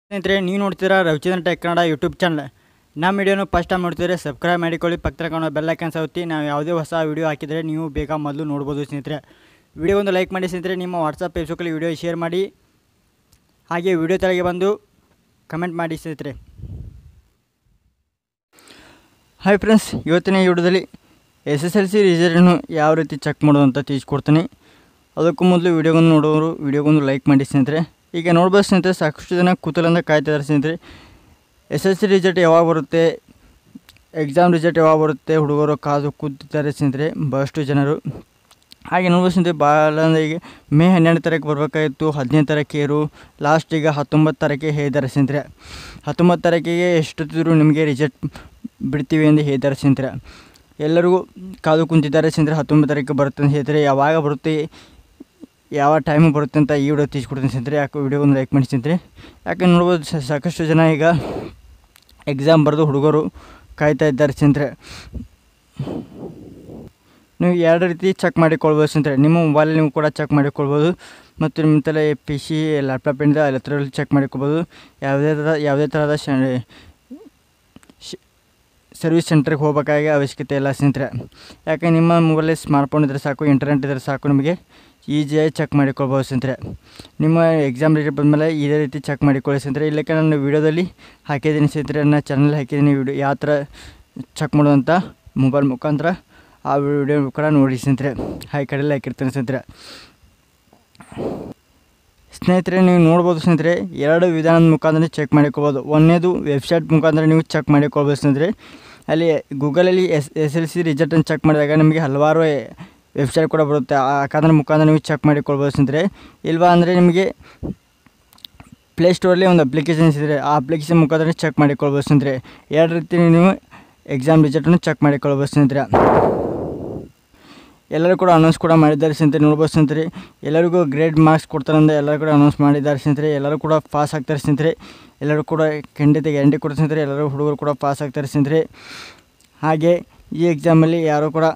ಸ್ನೇಹಿತರೆ ನೀವು ನೋಡ್ತೀರಾ Ravichandran tech Kannada YouTube channel. ನಮ್ಮ ವಿಡಿಯೋನು ಫಸ್ಟ್ ಟೈಮ್ ನೋಡ್ತಿದ್ರೆ ಸಬ್ಸ್ಕ್ರೈಬ್ ಮಾಡಿಕೊಳ್ಳಿ, ಪಕ್ಕದ ಕಾಣೋ ಬೆಲ್ ಐಕಾನ್ ಒತ್ತಿ. ನಾವು ಯಾವುದೇ ಹೊಸ ವಿಡಿಯೋ ಹಾಕಿದರೆ ನೀವು ಬೇಗ ಮೊದಲು ನೋಡ್ಬೋದು. ಸ್ನೇಹಿತರೆ ವಿಡಿಯೋ ಒಂದು ಲೈಕ್ ಮಾಡಿ ಸ್ನೇಹಿತರೆ, ನಿಮ್ಮ ವಾಟ್ಸಪ್ ಫೇಸ್ಬುಕ್ಕಲ್ಲಿ ವಿಡಿಯೋ ಶೇರ್ ಮಾಡಿ, ಹಾಗೆ ವಿಡಿಯೋ ತೆಳಗೆ ಬಂದು ಕಮೆಂಟ್ ಮಾಡಿ ಸ್ನೇಹಿತರೆ. ಹಾಯ್ ಫ್ರೆಂಡ್ಸ್, ಇವತ್ತಿನ ವಿಡಿಯೋದಲ್ಲಿ SSLC ರಿಸಲ್ಟನ್ನು ಯಾವ ರೀತಿ ಚೆಕ್ ಮಾಡೋದು ಅಂತ ತಿಳಿಸ್ಕೊಡ್ತೀನಿ. ಅದಕ್ಕೂ ಮೊದಲು ವಿಡಿಯೋಗೊಂದು ನೋಡೋರು ವಿಡಿಯೋಗೊಂದು ಲೈಕ್ ಮಾಡಿ ಸ್ನೇಹಿತರೆ. ಈಗ ನೋಡ್ಬೋದು ಸ್ನೇಹಿತರೆ, ಸಾಕಷ್ಟು ಜನ ಕೂತಲಿಂದ ಕಾಯ್ತಿದ್ದಾರೆ ಸ್ನೇಹಿತರೆ. SSLC ರಿಸಲ್ಟ್ ಯಾವಾಗ ಬರುತ್ತೆ, ಎಕ್ಸಾಮ್ ರಿಸಲ್ಟ್ ಯಾವಾಗ ಬರುತ್ತೆ, ಹುಡುಗರು ಕಾದು ಕೂತಿದ್ದಾರೆ ಸ್ನೇಹಿತರೆ ಭಾಳಷ್ಟು ಜನರು. ಹಾಗೆ ನೋಡ್ಬೋದು ಸ್ನೇಹಿತರೆ, ಭಾಳ ಅಂದರೆ ಈಗ ಮೇ 12 ತಾರೀಕು ಬರಬೇಕಾಗಿತ್ತು, 15 ತಾರೀಕಿಗೆ ಇರು, ಲಾಸ್ಟ್ ಈಗ 19 ತಾರೀಕಿಗೆ ಹೇಳಿದ್ದಾರೆ ಸ್ನೇಹಿತರೆ. 19 ತಾರೀಕಿಗೆ ಎಷ್ಟೊತ್ತಿದ್ರು ನಿಮಗೆ ರಿಸಲ್ಟ್ ಬಿಡ್ತೀವಿ ಎಂದು ಹೇಳಿದ್ದಾರೆ ಸ್ನೇಹಿತರೆ. ಎಲ್ಲರಿಗೂ ಕಾದು ಕುಂತಿದ್ದಾರೆ ಸ್ನೇಹಿತರೆ. 19 ತಾರೀಕು ಬರುತ್ತೆ ಅಂತ ಹೇಳ್ತಾರೆ. ಯಾವಾಗ ಬರುತ್ತೆ, ಯಾವ ಟೈಮಿಗೆ ಬರುತ್ತೆ ಅಂತ ಈ ವಿಡಿಯೋ ತಿಳಿಸ್ಕೊಡ್ತೀನಿ ಸ್ನೇಹಿತರೆ. ಯಾಕೆ ವಿಡಿಯೋ ಒಂದು ಲೈಕ್ ಮಾಡಿ ಸ್ನೇಹಿತರೆ. ಯಾಕೆ ನೋಡ್ಬೋದು ಸಾಕಷ್ಟು ಜನ ಈಗ ಎಕ್ಸಾಮ್ ಬರೆದು ಹುಡುಗರು ಕಾಯ್ತಾ ಇದ್ದಾರೆ ಸ್ನೇಹಿತರೆ. ನೀವು ಎರಡು ರೀತಿ ಚೆಕ್ ಮಾಡಿಕೊಳ್ಬೋದು ಸ್ನೇಹಿತರೆ. ನಿಮ್ಮ ಮೊಬೈಲಲ್ಲಿ ನೀವು ಕೂಡ ಚೆಕ್ ಮಾಡಿಕೊಳ್ಬೋದು, ಮತ್ತು ನಿಮ್ಮ ತಲೆ PC ಲ್ಯಾಪ್ಟಾಪಿಂದ ಎಲ್ಲದರಲ್ಲಿ ಚೆಕ್ ಮಾಡಿಕೊಳ್ಬೋದು. ಯಾವುದೇ ಥರದ ಸರ್ವಿಸ್ ಸೆಂಟ್ರಿಗೆ ಹೋಗಬೇಕಾಗಿ ಅವಶ್ಯಕತೆ ಇಲ್ಲ ಸ್ನೇಹಿತರೆ. ಯಾಕೆ ನಿಮ್ಮ ಮೊಬೈಲಲ್ಲಿ ಸ್ಮಾರ್ಟ್ಫೋನ್ ಇದ್ದರೆ ಸಾಕು, ಇಂಟರ್ನೆಟ್ ಇದ್ದರೆ ಸಾಕು, ನಿಮಗೆ ಈಸಿಯಾಗಿ ಚೆಕ್ ಮಾಡಿಕೊಳ್ಬೋದು ಸ್ನೇಹಿತರೆ. ನಿಮ್ಮ ಎಕ್ಸಾಮ್ ರಿಸಲ್ಟ್ ಬಂದಮೇಲೆ ಇದೇ ರೀತಿ ಚೆಕ್ ಮಾಡಿಕೊಳ್ಳಿ ಸ್ನೇಹಿತರೆ. ಇಲ್ಲಕ್ಕೆ ನಾನು ವೀಡಿಯೋದಲ್ಲಿ ಹಾಕಿದ್ದೀನಿ ಸ್ನೇಹಿತರೆ, ನನ್ನ ಚಾನಲ್ ಹಾಕಿದ್ದೀನಿ ವಿಡಿಯೋ ಯಾವ ಥರ ಚೆಕ್ ಮಾಡೋದಂತ ಮೊಬೈಲ್ ಮುಖಾಂತರ. ಆ ವಿಡಿಯೋ ಕೂಡ ನೋಡಿ ಸ್ನೇಹಿತರೆ. ಕಡೆಯಲ್ಲಿ ಹಾಕಿರ್ತೀನಿ ಸ್ನೇಹಿತರೆ. ಸ್ನೇಹಿತರೆ ನೀವು ನೋಡ್ಬೋದು ಸ್ನೇಹಿತರೆ, ಎರಡು ವಿಧಾನದ ಮುಖಾಂತರ ಚೆಕ್ ಮಾಡಿಕೊಳ್ಬೋದು. ಒಂದನೇದು ವೆಬ್ಸೈಟ್ ಮುಖಾಂತರ ನೀವು ಚೆಕ್ ಮಾಡಿಕೊಳ್ಬೋದು ಸ್ನೇಹಿತರೆ. ಅಲ್ಲಿ ಗೂಗಲಲ್ಲಿ SSLC ರಿಸಲ್ಟನ್ನು ಚೆಕ್ ಮಾಡಿದಾಗ ನಿಮಗೆ ಹಲವಾರು ವೆಬ್ಸೈಟ್ ಕೂಡ ಬರುತ್ತೆ. ಯಾಕಂದ್ರೆ ಮುಖಾಂತರ ನೀವು ಚೆಕ್ ಮಾಡಿಕೊಳ್ಬೋದು ಸ್ನೇಹಿತರೆ. ಇಲ್ವಾ ಅಂದರೆ ನಿಮಗೆ ಪ್ಲೇಸ್ಟೋರಲ್ಲಿ ಒಂದು ಅಪ್ಲಿಕೇಶನ್ ಇದ್ದರೆ ಆ ಅಪ್ಲಿಕೇಶನ್ ಮುಖಾಂತರ ಚೆಕ್ ಮಾಡಿಕೊಳ್ಬೋದು ಸ್ನೇಹಿತರೆ. ಎರಡು ರೀತಿ ನೀವು ಎಕ್ಸಾಮ್ ರಿಸಲ್ಟನ್ನು ಚೆಕ್ ಮಾಡಿಕೊಳ್ಬೋದು ಸ್ನೇಹಿತರೆ. ಎಲ್ಲರೂ ಕೂಡ ಅನೌನ್ಸ್ ಕೂಡ ಮಾಡಿದ್ದಾರೆ ಸ್ನೇಹಿತರೆ. ನೋಡ್ಬೋದು ಸ್ನೇಹಿತರೆ, ಎಲ್ಲರಿಗೂ ಗ್ರೇಡ್ ಮಾರ್ಕ್ಸ್ ಕೊಡ್ತಾರೆ ಅಂತ ಎಲ್ಲರೂ ಕೂಡ ಅನೌನ್ಸ್ ಮಾಡಿದ್ದಾರೆ ಸ್ನೇಹಿತರೆ. ಎಲ್ಲರೂ ಕೂಡ ಪಾಸ್ ಆಗ್ತಾರೆ ಸ್ನೇಹಿತರೆ. ಎಲ್ಲರೂ ಕೂಡ ಖಂಡಿತ ಗ್ಯಾರಂಟಿ ಕೊಡ್ತಾರೆ ಸ್ನೇಹಿತರೆ. ಎಲ್ಲರೂ ಹುಡುಗರು ಕೂಡ ಪಾಸ್ ಆಗ್ತಾರೆ ಸ್ನೇಹಿತರೆ. ಹಾಗೆ ಈ ಎಕ್ಸಾಮಲ್ಲಿ ಯಾರೂ ಕೂಡ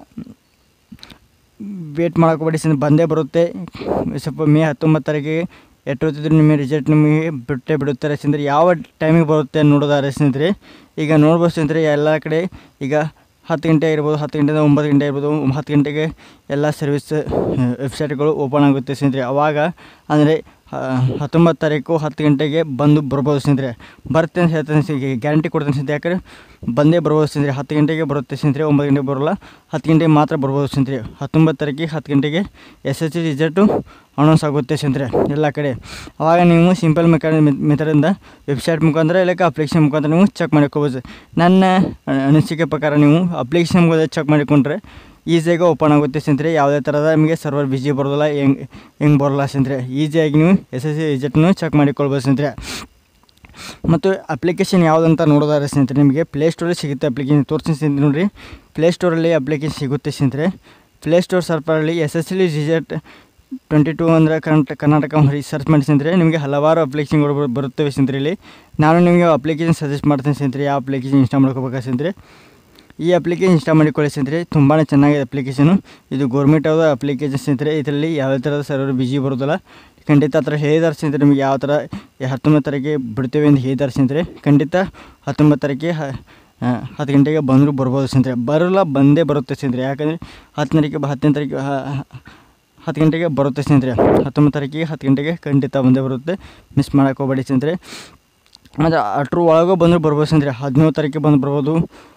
ವೇಟ್ ಮಾಡೋಕೋಬೇಡಿ ಸ್ನೇಹಿತರೆ, ಬಂದೇ ಬರುತ್ತೆ. ಸ್ವಲ್ಪ ಮೇ 19 ತಾರೀಕಿಗೆ ಎಷ್ಟೊತ್ತಿದ್ರು ನಿಮ್ಮ ರಿಸಲ್ಟ್ ನಿಮಗೆ ಬಿಡುತ್ತಾರೆ ಸ್ನೇಹಿತರೆ. ಯಾವ ಟೈಮಿಗೆ ಬರುತ್ತೆ ನೋಡೋದಾರೆ ಸ್ನೇಹಿತರೆ. ಈಗ ನೋಡ್ಬೋದು ಸ್ನೇಹಿತರೆ, ಎಲ್ಲ ಕಡೆ ಈಗ 10 ಗಂಟೆ ಇರ್ಬೋದು, 10 ಗಂಟೆಯಿಂದ 9 ಗಂಟೆ ಇರ್ಬೋದು. 10 ಗಂಟೆಗೆ ಎಲ್ಲ ಸರ್ವಿಸ್ ವೆಬ್ಸೈಟ್ಗಳು ಓಪನ್ ಆಗುತ್ತೆ ಸ್ನೇಹಿತರೆ. ಆವಾಗ ಅಂದರೆ 19 ತಾರೀಕು 10 ಗಂಟೆಗೆ ಬಂದು ಬರ್ಬೋದು ಸ್ನೇಹಿತರೆ. ಬರುತ್ತೆ ಅಂತ ಹೇಳ್ತೀನಿ, ಗ್ಯಾರಂಟಿ ಕೊಡ್ತೀನಿ ಸ್ನೇಹಿತರೆ. ಯಾಕಂದರೆ ಬಂದೇ ಬರ್ಬೋದು ಸ್ನೇಹಿತರೆ. 10 ಗಂಟೆಗೆ ಬರುತ್ತೆ ಸ್ನೇಹಿತರೆ, 9 ಗಂಟೆಗೆ ಬರೋಲ್ಲ, 10 ಗಂಟೆಗೆ ಮಾತ್ರ ಬರ್ಬೋದು ಸ್ನೇಹಿತರೆ. 19 ತಾರೀಕಿಗೆ 10 ಗಂಟೆಗೆ SSLC ರಿಸಲ್ಟು ಅನೌನ್ಸ್ ಆಗುತ್ತೆ ಸ್ನೇಹಿತರೆ ಎಲ್ಲ ಕಡೆ. ಆವಾಗ ನೀವು ಸಿಂಪಲ್ ಮೆಥಡಿಂದ ವೆಬ್ಸೈಟ್ ಮುಖಾಂತರ ಇಲ್ಲಕ್ಕೆ ಅಪ್ಲಿಕೇಶನ್ ಮುಖಾಂತರ ನೀವು ಚೆಕ್ ಮಾಡಿಕೊಬೋದು. ನನ್ನ ಅನಿಸಿಕೆ ಪ್ರಕಾರ ನೀವು ಅಪ್ಲಿಕೇಶನ್ ಮುಖಾಂತರ ಚೆಕ್ ಮಾಡಿಕೊಂಡ್ರೆ ಈಸಿಯಾಗಿ ಓಪನ್ ಆಗುತ್ತೆ ಸ್ನೇಹಿತರೆ. ಯಾವುದೇ ಥರದ ನಿಮಗೆ ಸರ್ವರ್ ಬಿಜಿ ಬರೋದಿಲ್ಲ, ಹೆಂಗೆ ಬರೋಲ್ಲ ಸ್ನೇಹಿತರೆ. ಈಸಿಯಾಗಿ ನೀವು SSLC ರಿಸಲ್ಟನ್ನು ಚೆಕ್ ಮಾಡಿಕೊಳ್ಬೋದು ಸ್ನೇಹಿತರೆ. ಮತ್ತು ಅಪ್ಲಿಕೇಶನ್ ಯಾವುದಂತ ನೋಡೋದಾದ್ರೆ ಸ್ನೇಹಿತರೆ, ನಿಮಗೆ ಪ್ಲೇಸ್ಟೋರಲ್ಲಿ ಸಿಗುತ್ತೆ ಅಪ್ಲಿಕೇಶನ್. ತೋರಿಸಿ ಸ್ನೇಹಿತರೆ, ನೋಡಿರಿ ಪ್ಲೇಸ್ಟೋರಲ್ಲಿ ಅಪ್ಲಿಕೇಶನ್ ಸಿಗುತ್ತೆ ಸ್ನೇಹಿತರೆ. ಪ್ಲೇಸ್ಟೋರ್ ಸರ್ಪರಲ್ಲಿ SSLC ರಿಸಲ್ಟ್ 22 ಅಂದರೆ ಕರ್ನಾಟಕ ಸರ್ಚ್ ಮಾಡಿ ಸ್ನೇಹಿತರೆ. ನಿಮಗೆ ಹಲವಾರು ಅಪ್ಲಿಕೇಶನ್ಗಳು ಬರುತ್ತವೆ ಸ್ನೇಹಿತರೆ. ಇಲ್ಲಿ ನಾನು ನಿಮಗೆ ಅಪ್ಲಿಕೇಶನ್ ಸಜೆಸ್ಟ್ ಮಾಡ್ತೀನಿ ಸ್ನೇಹಿತರೆ, ಯಾವ ಅಪ್ಲಿಕೇಶನ್ ಇನ್ಸ್ಟಾಲ್ ಮಾಡ್ಕೋಬೇಕು ಸ್ನೇಹಿತರೆ. ಈ ಅಪ್ಲಿಕೇಶನ್ ಇನ್ಸ್ಟಾಲ್ ಮಾಡಿಕೊಳ್ಳಿ ಸ್ನೇಹಿತರೆ, ತುಂಬಾ ಚೆನ್ನಾಗಿದೆ ಅಪ್ಲಿಕೇಶನು. ಇದು ಗೌರ್ಮೆಂಟ್ ಯಾವುದೋ ಅಪ್ಲಿಕೇಶನ್ ಸ್ನೇಹಿತರೆ. ಇದರಲ್ಲಿ ಯಾವುದೇ ಥರದ ಸರ್ವರ್ ಬಿಜಿ ಬರೋದಿಲ್ಲ. ಖಂಡಿತ ಆ ಥರ ಹೇಳಿದಾರೆ ಸ್ನೇಹಿತರೆ. ನಿಮಗೆ ಯಾವ ಥರ 19 ತಾರೀಕಿಗೆ ಬಿಡ್ತೇವೆ ಅಂತ ಹೇಳಿದಾರೆ ಸ್ನೇಹಿತರೆ. ಖಂಡಿತ 19 ತಾರೀಕಿಗೆ 10 ಗಂಟೆಗೆ ಬಂದರೂ ಬರ್ಬೋದು ಸ್ನೇಹಿತರೆ. ಬರೋಲ್ಲ, ಬಂದೇ ಬರುತ್ತೆ ಸ್ನೇಹಿತರೆ. ಯಾಕಂದರೆ 10 ತಾರೀಕು 10 ಗಂಟೆಗೆ ಬರುತ್ತೆ ಸ್ನೇಹಿತರೆ. 19 ತಾರೀಕಿಗೆ 10 ಗಂಟೆಗೆ ಖಂಡಿತ ಬಂದೇ ಬರುತ್ತೆ, ಮಿಸ್ ಮಾಡೋಕೆ ಹೋಗಬೇಡಿ ಸ್ನೇಹಿತರೆ. ಮತ್ತು ಅಷ್ಟ್ರ ಒಳಗೂ ಬಂದರೂ ಬರ್ಬೋದು ಸ್ನೇಹಿತರೆ. 17 ತಾರೀಕಿಗೆ ಬಂದು ಬರ್ಬೋದು,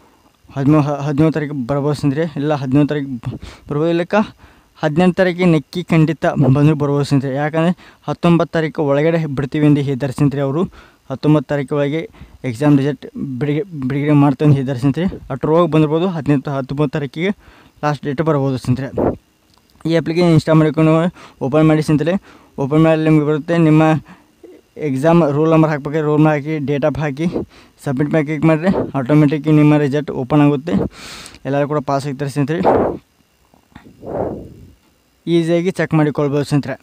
17 ತಾರೀಕಿಗೆ ಬರ್ಬೋದು ಸ್ನೇಹಿತರೆ. ಇಲ್ಲ 17 ತಾರೀಕು ಬರ್ಬೋದು, ಇಲ್ಲಕ್ಕ 18 ತಾರೀಕಿಗೆ ನೆಕ್ಕಿ ಖಂಡಿತ ಬಂದರೂ ಬರ್ಬೋದು ಸ್ನೇಹಿತರೆ. ಯಾಕಂದರೆ 19 ತಾರೀಕು ಒಳಗಡೆ ಬಿಡ್ತೀವಿ ಎಂದು ಹೇಳಿದ್ದಾರೆ ಸ್ನೇಹಿತರೆ ಅವರು. 19 ತಾರೀಕು ಒಳಗೆ ಎಕ್ಸಾಮ್ ರಿಸಲ್ಟ್ ಬಿಡುಗಡೆ ಮಾಡ್ತೀವಿ ಅಂತ ಹೇಳಿದ್ದಾರೆ ಸ್ನೇಹಿತರೆ. ಅಷ್ಟ್ರೊಳಗೆ ಬಂದಿರ್ಬೋದು. 19 ತಾರೀಕಿಗೆ ಲಾಸ್ಟ್ ಡೇಟ್ ಬರ್ಬೋದು ಸ್ನೇಹಿತರೆ. ಈ ಅಪ್ಲಿಕೇಶನ್ ಇನ್ಸ್ಟಾಲ್ ಮಾಡಿಕೊಂಡು ಓಪನ್ ಮಾಡಿ ಸ್ನೇಹಿತರೆ. ಓಪನ್ ಮಾಡಿ ನಿಮಗೆ ಬರುತ್ತೆ ನಿಮ್ಮ ಎಕ್ಸಾಮ್ ರೋಲ್ ನಂಬರ್ ಹಾಕಬೇಕು. ರೋಲ್ ನಂಬರ್ ಹಾಕಿ, ಡೇಟ್ ಆಫ್ ಹಾಕಿ, ಸಬ್ಮಿಟ್ ಮೇಲೆ ಕ್ಲಿಕ್ ಮಾಡಿದ್ರೆ ಆಟೋಮೆಟಿಕ್ ನಿಮ್ಮ ರಿಸಲ್ಟ್ ಓಪನ್ ಆಗುತ್ತೆ. ಎಲ್ಲರೂ ಕೂಡ ಪಾಸ್ ಆಗ್ತಾರೆ ಸ್ನೇಹಿತರೆ. ಈಸಿಯಾಗಿ ಚೆಕ್ ಮಾಡಿಕೊಳ್ಬೋದು ಸ್ನೇಹಿತರೆ.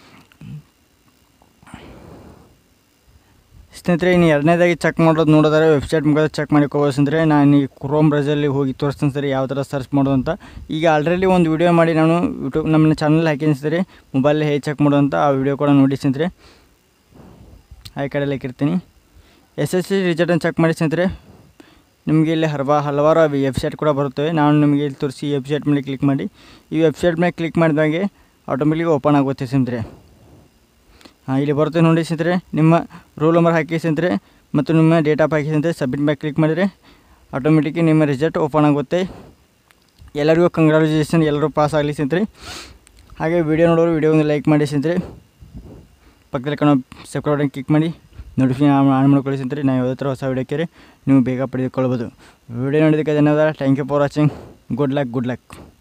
ಸ್ನೇಹಿತರೆ ಇನ್ನು ಎರಡನೇದಾಗಿ ಚೆಕ್ ಮಾಡೋದು ನೋಡೋದಾದ್ರೆ ವೆಬ್ಸೈಟ್ ಮುಖಾಂತರ ಚೆಕ್ ಮಾಡಿಕೊಳ್ಬೋದು ಸ್ನೇಹಿತರೆ. ನಾನು ಈ ಕ್ರೋಮ್ ಬ್ರೌಸರಲ್ಲಿ ಹೋಗಿ ತೋರಿಸ್ತೀನಿ ಸರಿ ಯಾವ ಥರ ಸರ್ಚ್ ಮಾಡೋದು ಅಂತ. ಈಗ ಆಲ್ರೆಡಿ ಒಂದು ವಿಡಿಯೋ ಮಾಡಿ ನಾನು ಯೂಟ್ಯೂಬ್ ನಮ್ಮ ಚಾನಲ್ ಹಾಕಿದ್ದೀನಿ ಸ್ನೇಹಿತರೆ, ಮೊಬೈಲಲ್ಲಿ ಹೇಗೆ ಚೆಕ್ ಮಾಡೋದು ಅಂತ. ಆ ವಿಡಿಯೋ ಕೂಡ ನೋಡಿ ಸ್ನೇಹಿತರೆ, ಆ ಕಡೆಯಲ್ಲಿ ಹಾಕಿರ್ತೀನಿ. SSC ರಿಸಲ್ಟನ್ನು ಚೆಕ್ ಮಾಡಿ ಸ್ನೇಹಿತರೆ ನಿಮಗೆ ಇಲ್ಲಿ ಹಲವಾರು ವೆಬ್ಸೈಟ್ ಕೂಡ ಬರುತ್ತವೆ. ನಾನು ನಿಮಗೆ ಇಲ್ಲಿ ತೋರಿಸಿ ಈ ವೆಬ್ಸೈಟ್ ಮೇಲೆ ಕ್ಲಿಕ್ ಮಾಡಿ. ಈ ವೆಬ್ಸೈಟ್ ಮೇಲೆ ಕ್ಲಿಕ್ ಮಾಡಿದಾಗೆ ಆಟೋಮೆಟಿಕ್ ಓಪನ್ ಆಗುತ್ತೆ ಸ್ನೇಹಿತರೆ. ಇಲ್ಲಿ ಬರುತ್ತೆ ನೋಡಿ ಸ್ನೇಹಿತರೆ, ನಿಮ್ಮ ರೋಲ್ ನಂಬರ್ ಹಾಕಿ ಸ್ನೇಹಿತರೆ ಮತ್ತು ನಿಮ್ಮ ಡೇಟ್ ಆಫ್ ಹಾಕಿ ಸ್ನೇಹಿತರೆ ಸಬ್ಮಿಟ್ ಮೇಲೆ ಕ್ಲಿಕ್ ಮಾಡಿದರೆ ಆಟೋಮೆಟಿಕ್ ನಿಮ್ಮ ರಿಸಲ್ಟ್ ಓಪನ್ ಆಗುತ್ತೆ. ಎಲ್ಲರಿಗೂ ಕಂಗ್ರ್ಯಾಚುಲೇಷನ್, ಎಲ್ಲರೂ ಪಾಸ್ ಆಗಲಿ ಸ್ನೇಹಿತರೆ. ಹಾಗೆ ವಿಡಿಯೋ ನೋಡೋರು ವಿಡಿಯೋ ಒಂದು ಲೈಕ್ ಮಾಡಿ ಸ್ನೇಹಿತರೆ, ಪಕ್ಕದಲ್ಲಿ ಕಾಣೋ ಸಬ್ಸ್ಕ್ರೈಬ್ ಬಟನ್ ಕ್ಲಿಕ್ ಮಾಡಿ ನೋಟಿಫಿಕೇಶನ್ ಆನ್ ಮಾಡ್ಕೊಳ್ಳಿ ಸ್ನೇಹಿತರೆ. ನಾವು ಯಾವುದೇ ಥರ ಹೊಸ ವಿಡಿಯೋಕ್ಕೆ ನೀವು ಬೇಗ ಪಡೆದುಕೊಳ್ಬೋದು. ವಿಡಿಯೋ ನೋಡೋದಕ್ಕೆ ಧನ್ಯವಾದ. Thank you for watching. Good luck.